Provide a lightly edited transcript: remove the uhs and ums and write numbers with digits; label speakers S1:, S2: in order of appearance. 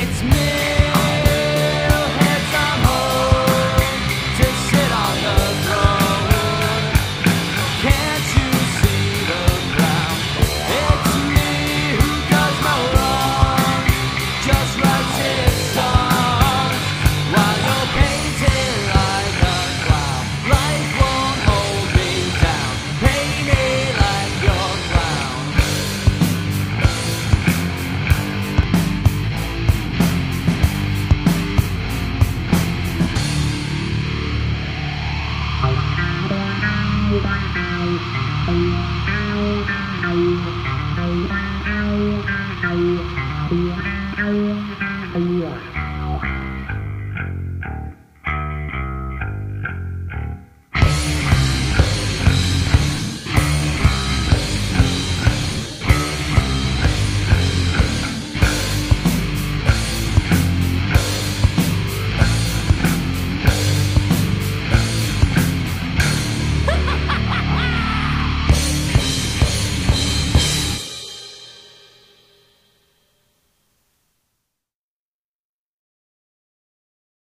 S1: It's mealheads I'm home to sit on the throne. Can't you see the ground? It's me who does no wrong, just writes his songs while you're painted like a clown. Life won't hold me down. Pay me like your clown.
S2: Yeah.